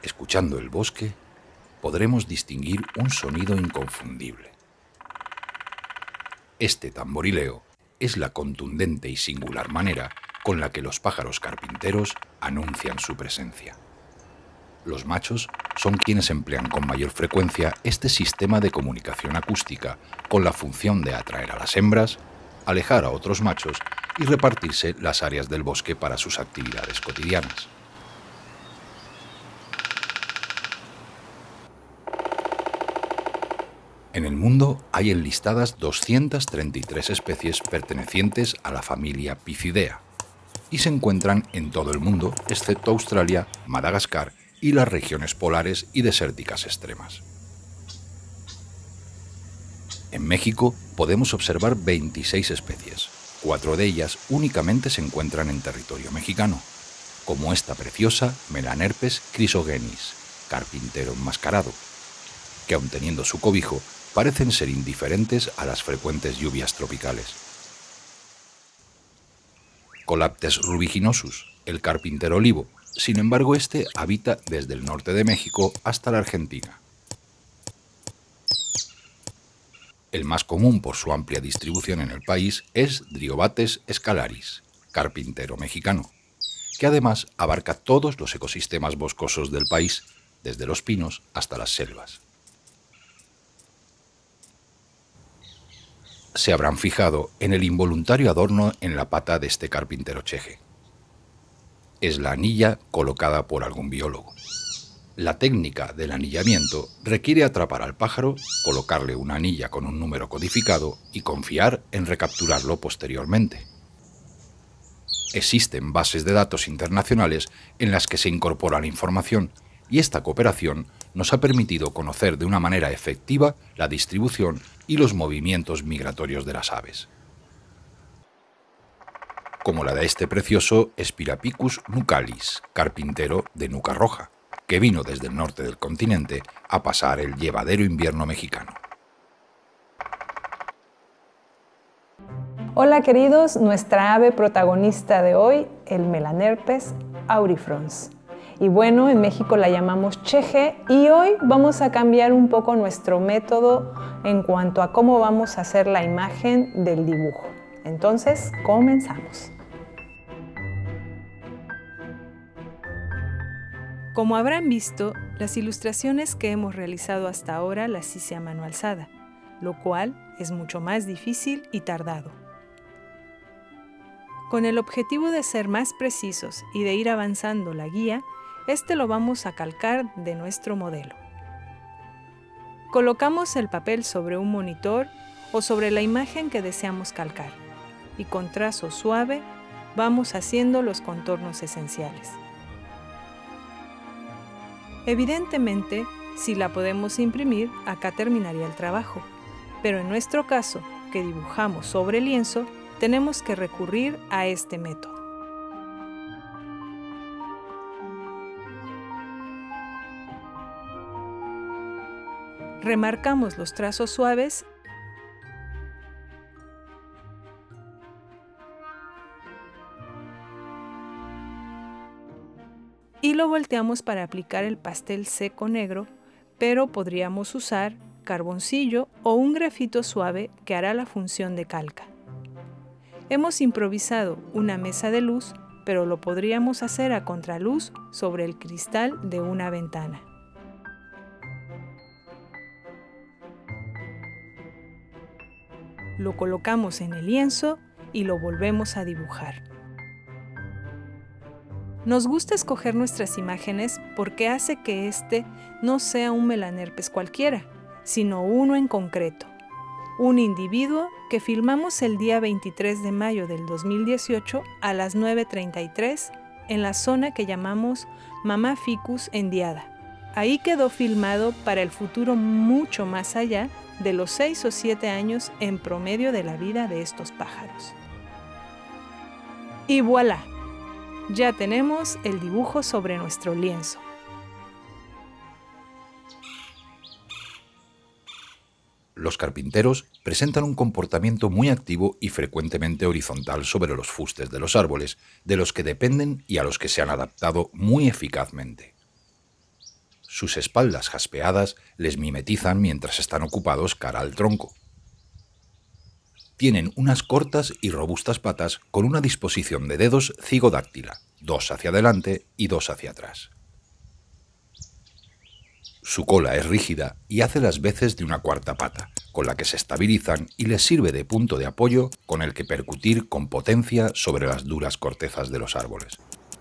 Escuchando el bosque, podremos distinguir un sonido inconfundible. Este tamborileo es la contundente y singular manera con la que los pájaros carpinteros anuncian su presencia. Los machos son quienes emplean con mayor frecuencia este sistema de comunicación acústica con la función de atraer a las hembras, alejar a otros machos y repartirse las áreas del bosque para sus actividades cotidianas. En el mundo hay enlistadas 233 especies pertenecientes a la familia Pythidea y se encuentran en todo el mundo excepto Australia, Madagascar y las regiones polares y desérticas extremas. En México podemos observar 26 especies. 4 de ellas únicamente se encuentran en territorio mexicano, como esta preciosa Melanerpes chrysogenis, carpintero enmascarado, que aun teniendo su cobijo, parecen ser indiferentes a las frecuentes lluvias tropicales. Colaptes rubiginosus, el carpintero olivo. Sin embargo, este habita desde el norte de México hasta la Argentina. El más común por su amplia distribución en el país es Driobates scalaris, carpintero mexicano, que además abarca todos los ecosistemas boscosos del país, desde los pinos hasta las selvas. Se habrán fijado en el involuntario adorno en la pata de este carpintero cheje. Es la anilla colocada por algún biólogo. La técnica del anillamiento requiere atrapar al pájaro, colocarle una anilla con un número codificado y confiar en recapturarlo posteriormente. Existen bases de datos internacionales en las que se incorpora la información y esta cooperación nos ha permitido conocer de una manera efectiva la distribución y los movimientos migratorios de las aves, como la de este precioso Spirapicus nucalis, carpintero de nuca roja, que vino desde el norte del continente a pasar el llevadero invierno mexicano. Hola queridos, nuestra ave protagonista de hoy, el Melanerpes aurifrons. Y bueno, en México la llamamos cheje y hoy vamos a cambiar un poco nuestro método en cuanto a cómo vamos a hacer la imagen del dibujo. Entonces, comenzamos. Como habrán visto, las ilustraciones que hemos realizado hasta ahora las hice a mano alzada, lo cual es mucho más difícil y tardado. Con el objetivo de ser más precisos y de ir avanzando la guía, lo vamos a calcar de nuestro modelo. Colocamos el papel sobre un monitor o sobre la imagen que deseamos calcar y con trazo suave vamos haciendo los contornos esenciales. Evidentemente, si la podemos imprimir, acá terminaría el trabajo, pero en nuestro caso, que dibujamos sobre lienzo, tenemos que recurrir a este método. Remarcamos los trazos suaves y lo volteamos para aplicar el pastel seco negro, pero podríamos usar carboncillo o un grafito suave que hará la función de calca. Hemos improvisado una mesa de luz, pero lo podríamos hacer a contraluz sobre el cristal de una ventana. Lo colocamos en el lienzo y lo volvemos a dibujar. Nos gusta escoger nuestras imágenes porque hace que este no sea un Melanerpes cualquiera, sino uno en concreto. Un individuo que filmamos el día 23 de mayo del 2018 a las 9:33 en la zona que llamamos Mamá Ficus endiada. Ahí quedó filmado para el futuro mucho más allá de los 6 o 7 años en promedio de la vida de estos pájaros. Y voilà, ya tenemos el dibujo sobre nuestro lienzo. Los carpinteros presentan un comportamiento muy activo y frecuentemente horizontal sobre los fustes de los árboles, de los que dependen y a los que se han adaptado muy eficazmente. Sus espaldas jaspeadas les mimetizan mientras están ocupados cara al tronco. Tienen unas cortas y robustas patas con una disposición de dedos cigodáctila, 2 hacia adelante y 2 hacia atrás. Su cola es rígida y hace las veces de una cuarta pata, con la que se estabilizan y les sirve de punto de apoyo con el que percutir con potencia sobre las duras cortezas de los árboles.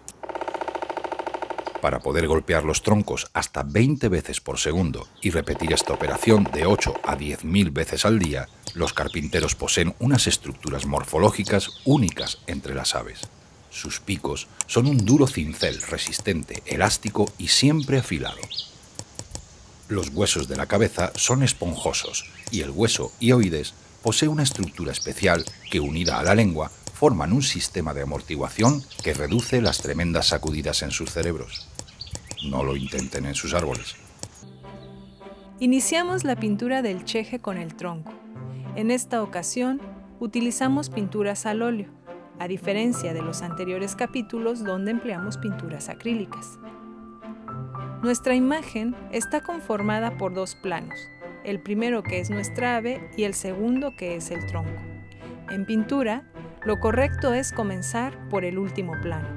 Para poder golpear los troncos hasta 20 veces por segundo y repetir esta operación de 8 a 10.000 veces al día, los carpinteros poseen unas estructuras morfológicas únicas entre las aves. Sus picos son un duro cincel resistente, elástico y siempre afilado. Los huesos de la cabeza son esponjosos y el hueso hioides posee una estructura especial que, unida a la lengua, forman un sistema de amortiguación que reduce las tremendas sacudidas en sus cerebros. No lo intenten en sus árboles. Iniciamos la pintura del cheje con el tronco. En esta ocasión, utilizamos pinturas al óleo, a diferencia de los anteriores capítulos donde empleamos pinturas acrílicas. Nuestra imagen está conformada por 2 planos, el primero que es nuestra ave y el segundo que es el tronco. En pintura, lo correcto es comenzar por el último plano.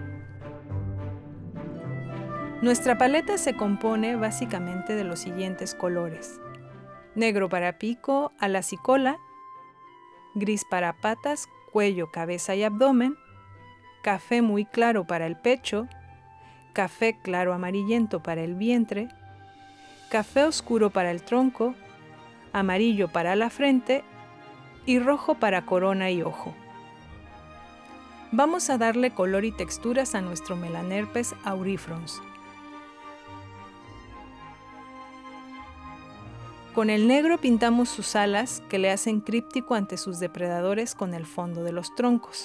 Nuestra paleta se compone básicamente de los siguientes colores: negro para pico, alas y cola, gris para patas, cuello, cabeza y abdomen, café muy claro para el pecho, café claro amarillento para el vientre, café oscuro para el tronco, amarillo para la frente y rojo para corona y ojo. Vamos a darle color y texturas a nuestro Melanerpes aurifrons. Con el negro pintamos sus alas, que le hacen críptico ante sus depredadores con el fondo de los troncos.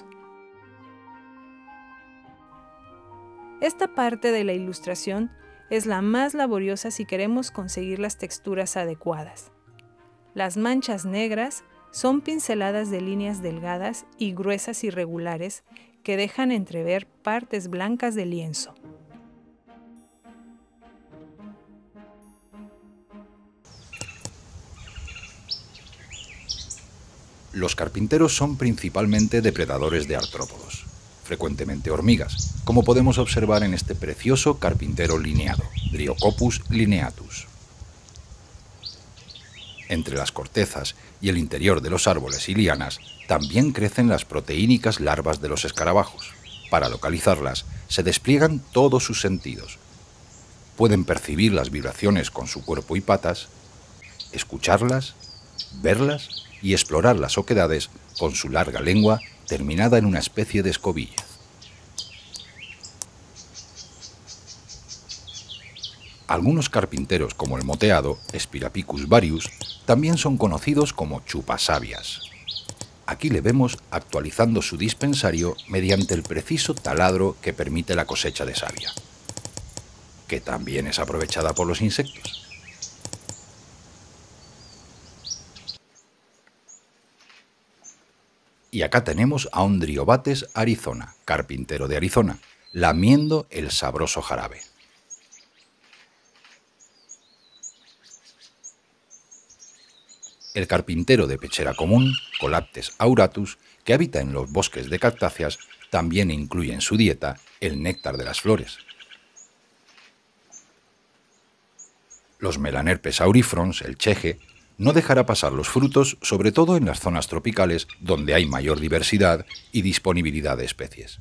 Esta parte de la ilustración es la más laboriosa si queremos conseguir las texturas adecuadas. Las manchas negras son pinceladas de líneas delgadas y gruesas irregulares que dejan entrever partes blancas del lienzo. Los carpinteros son principalmente depredadores de artrópodos, frecuentemente hormigas, como podemos observar en este precioso carpintero lineado, Dryocopus lineatus. Entre las cortezas y el interior de los árboles y lianas también crecen las proteínicas larvas de los escarabajos. Para localizarlas se despliegan todos sus sentidos. Pueden percibir las vibraciones con su cuerpo y patas, escucharlas, verlas y explorar las oquedades con su larga lengua terminada en una especie de escobilla. Algunos carpinteros, como el moteado, Spirapicus varius, también son conocidos como chupasabias. Aquí le vemos actualizando su dispensario mediante el preciso taladro que permite la cosecha de savia, que también es aprovechada por los insectos. Y acá tenemos a un Dryobates arizona, carpintero de Arizona, lamiendo el sabroso jarabe. El carpintero de pechera común, Colaptes auratus, que habita en los bosques de cactáceas, también incluye en su dieta el néctar de las flores. Los Melanerpes aurifrons, el cheje, no dejará pasar los frutos, sobre todo en las zonas tropicales donde hay mayor diversidad y disponibilidad de especies.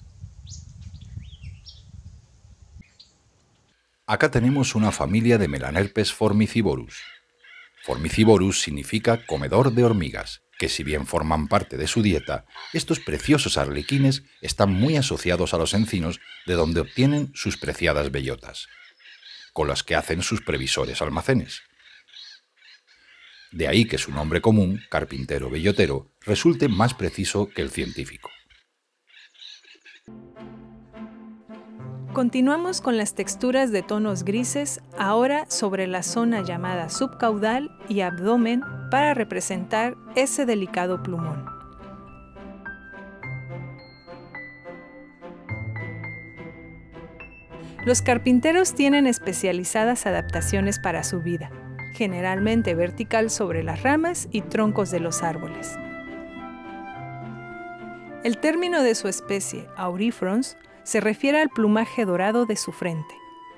Acá tenemos una familia de Melanerpes formicivorus. Formicivorus significa comedor de hormigas, que si bien forman parte de su dieta, estos preciosos arlequines están muy asociados a los encinos, de donde obtienen sus preciadas bellotas, con las que hacen sus previsores almacenes. De ahí que su nombre común, carpintero bellotero, resulte más preciso que el científico. Continuamos con las texturas de tonos grises, ahora sobre la zona llamada subcaudal y abdomen para representar ese delicado plumón. Los carpinteros tienen especializadas adaptaciones para su vida, generalmente vertical sobre las ramas y troncos de los árboles. El término de su especie, Aurifrons, se refiere al plumaje dorado de su frente.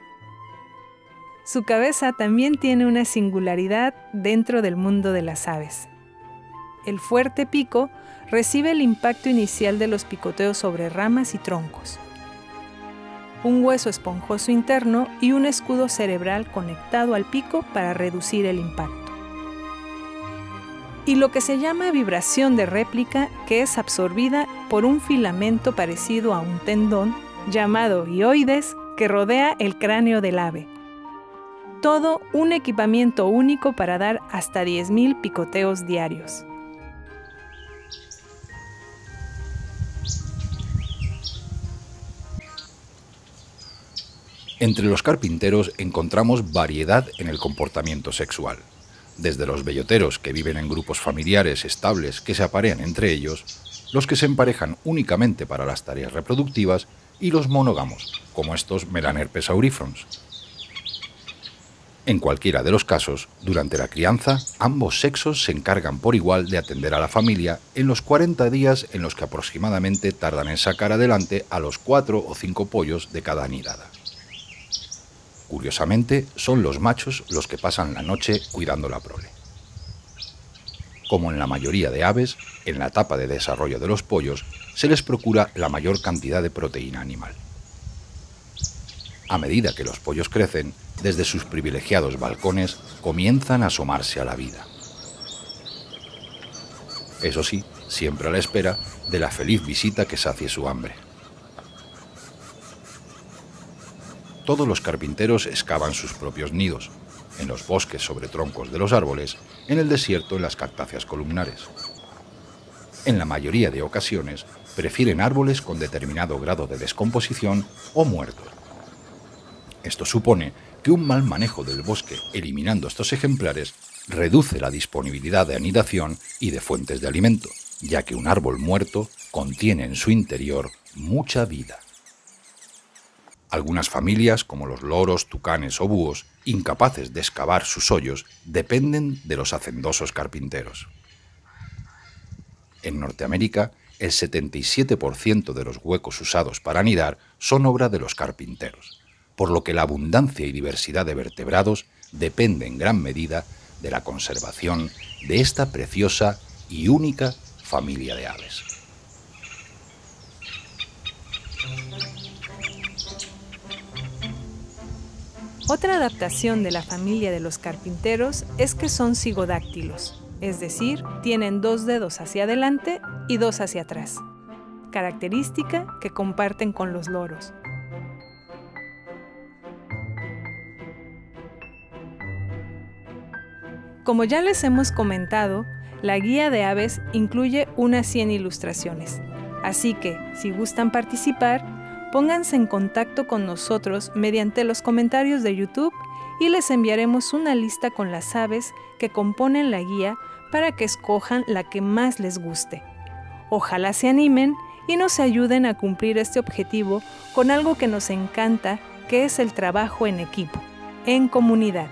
Su cabeza también tiene una singularidad dentro del mundo de las aves. El fuerte pico recibe el impacto inicial de los picoteos sobre ramas y troncos. Un hueso esponjoso interno y un escudo cerebral conectado al pico para reducir el impacto. Y lo que se llama vibración de réplica, que es absorbida por un filamento parecido a un tendón, llamado hioides, que rodea el cráneo del ave. Todo un equipamiento único para dar hasta 10.000 picoteos diarios. Entre los carpinteros encontramos variedad en el comportamiento sexual, desde los belloteros que viven en grupos familiares estables que se aparean entre ellos, los que se emparejan únicamente para las tareas reproductivas y los monógamos, como estos Melanerpes aurifrons. En cualquiera de los casos, durante la crianza, ambos sexos se encargan por igual de atender a la familia en los 40 días en los que aproximadamente tardan en sacar adelante a los 4 o 5 pollos de cada nidada. Curiosamente, son los machos los que pasan la noche cuidando la prole. Como en la mayoría de aves, en la etapa de desarrollo de los pollos se les procura la mayor cantidad de proteína animal. A medida que los pollos crecen, desde sus privilegiados balcones comienzan a asomarse a la vida. Eso sí, siempre a la espera de la feliz visita que sacie su hambre. Todos los carpinteros excavan sus propios nidos, en los bosques sobre troncos de los árboles, en el desierto en las cactáceas columnares. En la mayoría de ocasiones, prefieren árboles con determinado grado de descomposición o muertos. Esto supone que un mal manejo del bosque, eliminando estos ejemplares, reduce la disponibilidad de anidación y de fuentes de alimento, ya que un árbol muerto contiene en su interior mucha vida. Algunas familias, como los loros, tucanes o búhos, incapaces de excavar sus hoyos, dependen de los hacendosos carpinteros. En Norteamérica, el 77% de los huecos usados para anidar son obra de los carpinteros, por lo que la abundancia y diversidad de vertebrados depende en gran medida de la conservación de esta preciosa y única familia de aves. Otra adaptación de la familia de los carpinteros es que son cigodáctilos, es decir, tienen 2 dedos hacia adelante y 2 hacia atrás, característica que comparten con los loros. Como ya les hemos comentado, la guía de aves incluye unas 100 ilustraciones, así que, si gustan participar, pónganse en contacto con nosotros mediante los comentarios de YouTube y les enviaremos una lista con las aves que componen la guía para que escojan la que más les guste. Ojalá se animen y nos ayuden a cumplir este objetivo con algo que nos encanta, que es el trabajo en equipo, en comunidad.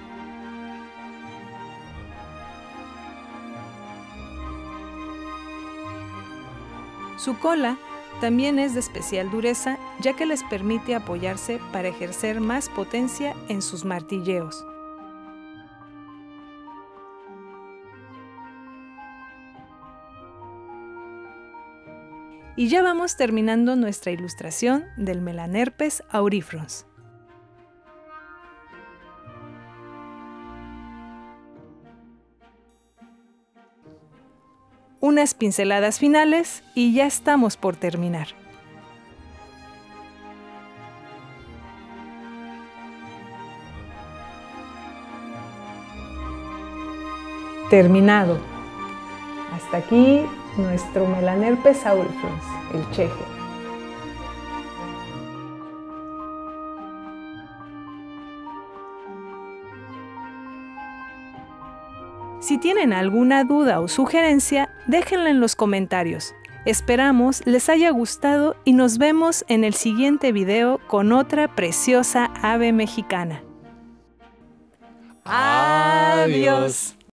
Su cola también es de especial dureza, ya que les permite apoyarse para ejercer más potencia en sus martilleos. Y ya vamos terminando nuestra ilustración del Melanerpes aurifrons. Unas pinceladas finales y ya estamos por terminar. Terminado. Hasta aquí nuestro Melanerpes aurifrons, el cheje. Si tienen alguna duda o sugerencia, déjenla en los comentarios. Esperamos les haya gustado y nos vemos en el siguiente video con otra preciosa ave mexicana. ¡Adiós!